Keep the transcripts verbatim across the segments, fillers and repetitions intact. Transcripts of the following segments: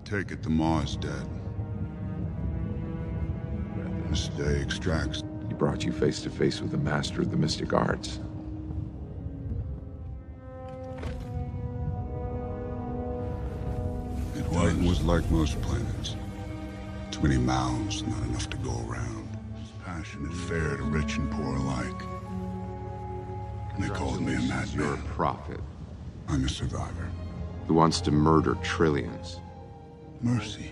take it the Maw's dead. This day extracts. He brought you face to face with the master of the mystic arts. It was, it was like most planets. Too many mouths, not enough to go around. It's passionate fair to rich and poor alike. And they called me a madman. You're a prophet I'm a survivor. who wants to murder trillions. Mercy.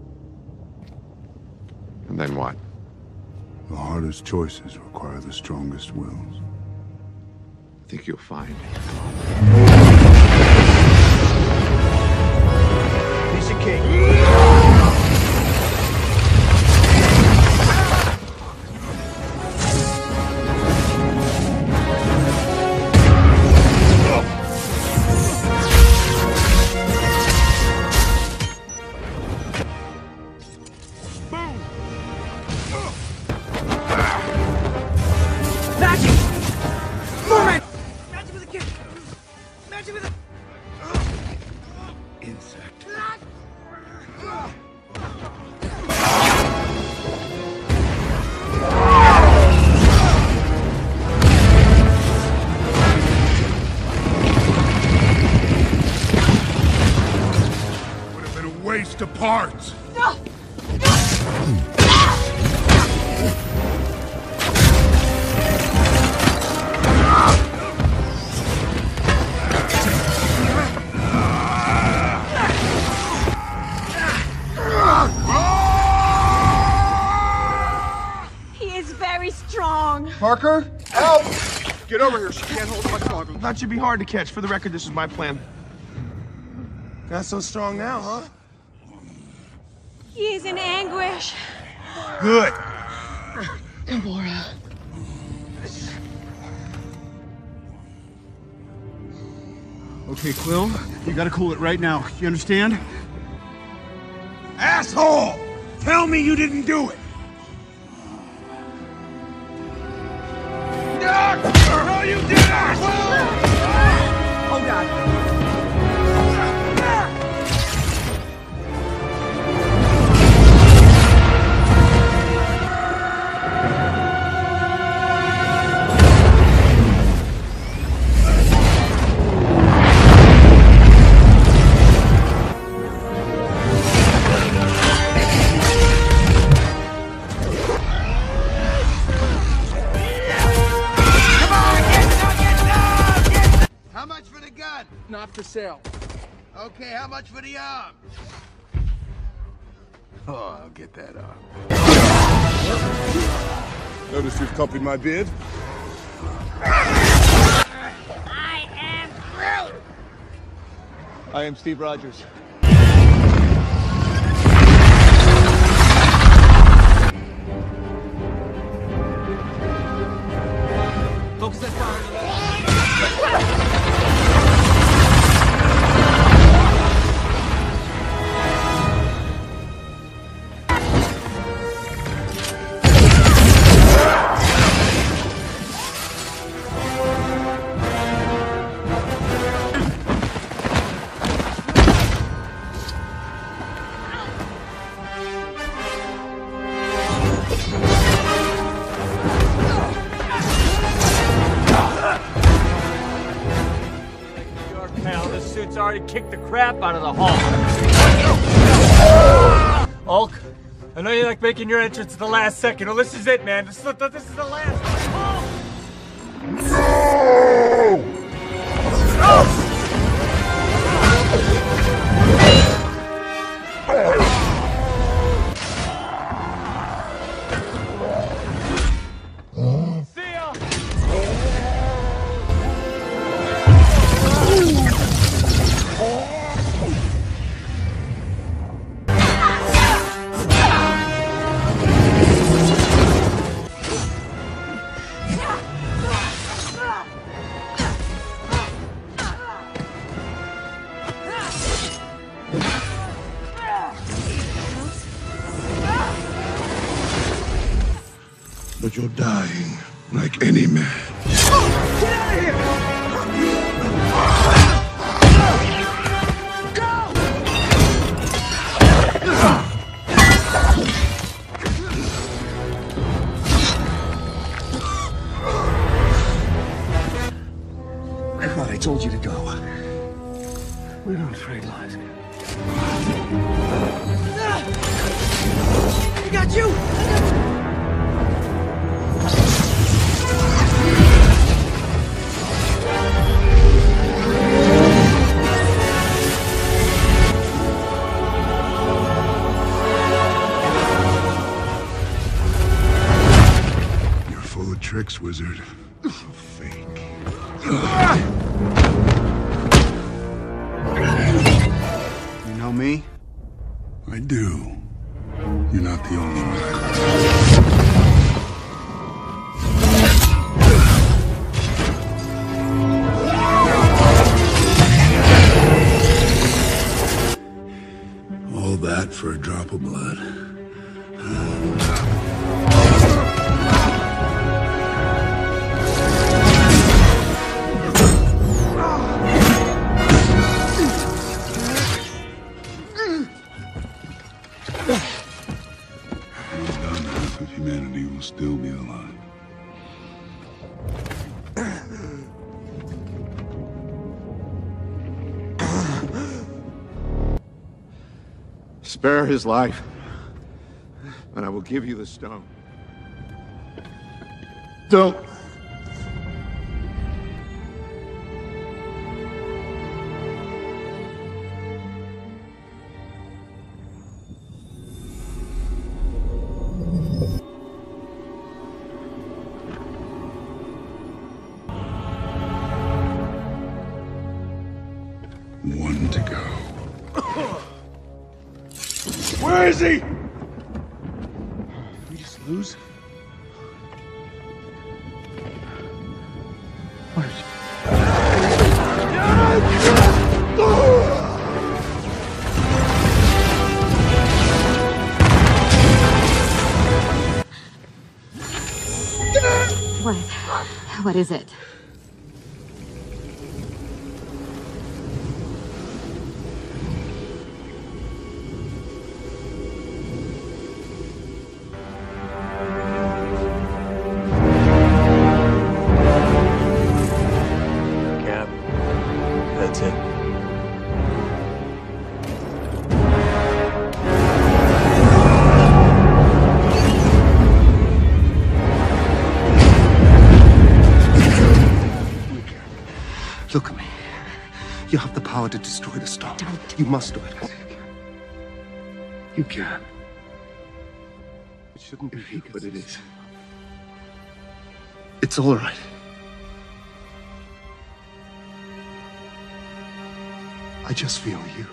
And then what? The hardest choices require the strongest wills. I think you'll find. Piece of cake. Insect. Would have been a waste of parts. No! Strong. Parker, help! Get over here. She can't hold much longer. That should be hard to catch. For the record, this is my plan. Not so strong now, huh? He is in anguish. Good. Gamora. Okay, Quill, you gotta cool it right now. You understand? Asshole! Tell me you didn't do it! No, you didn't! Oh, God. Not for sale. Okay, how much for the arm? Oh, I'll get that arm. Notice you've copied my beard. I am Groot! I am Steve Rogers. Focus that fire. It's already kicked the crap out of the Hulk. Hulk, I know you like making your entrance at the last second. Well, this is it, man. This is the, this is the last one. No! No! But you're dying like any man. Get out of here! Go! told you to go. We don't trade lies. I got you! You're full of tricks, wizard. Fake. You know me? I do. You're not the only one. All that for a drop of blood. Half of humanity will still be alive. Spare his life, and I will give you the stone. Don't. One to go. Where is he? We just lose? Where is he? What? What is it? Cap. That's it. Look at me. You have the power to destroy the stone. Don't. You must do it. You can. It shouldn't be, but it is. It's all right. I just feel you.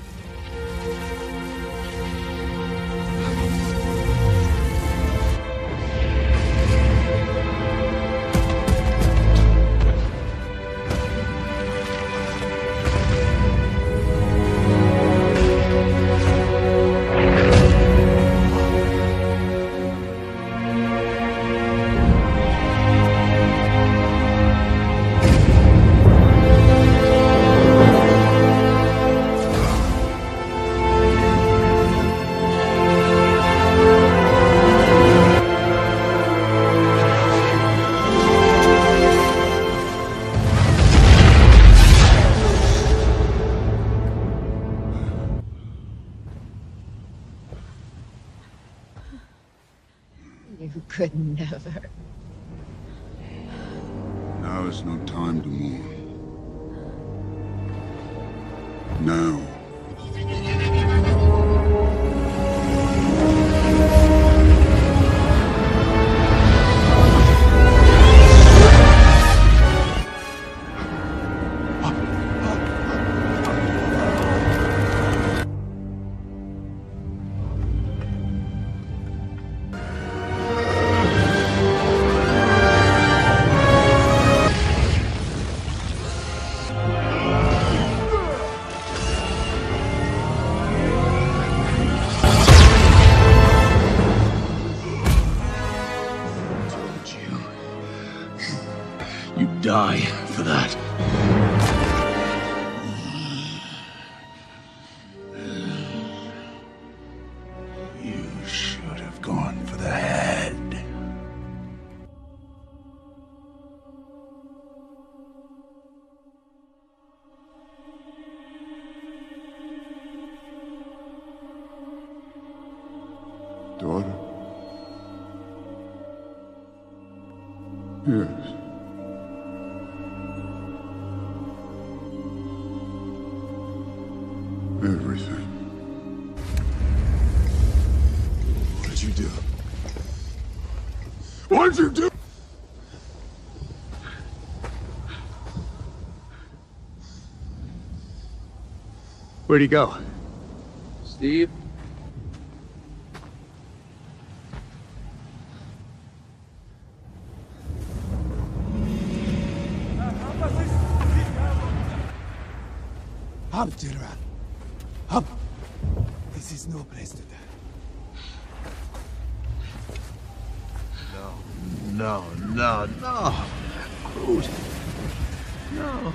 You could never. Now is no time to mourn. Now. You die for that. You should have gone for the head. daughter? Yes. Everything. What did you do? What did you do? Where'd he go? Steve? Up, General. Up. This is no place to die. No, no, no. Groot. No.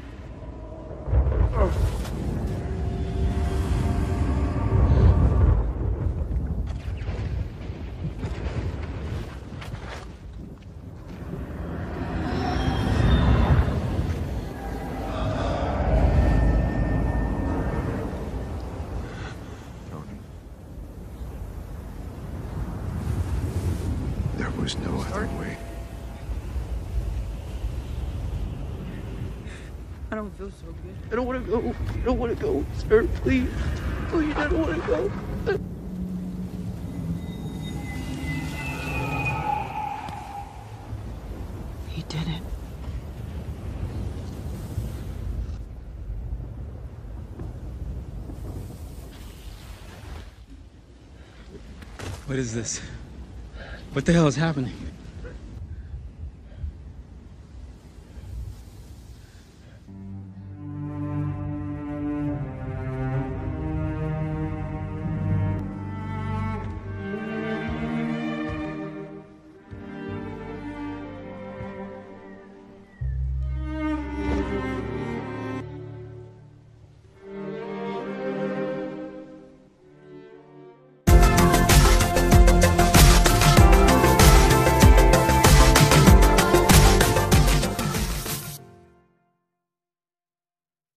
There was no other way. I don't feel so good. I don't want to go. I don't want to go, sir. Please. Please, I don't want to go. He did it. What is this? What the hell is happening?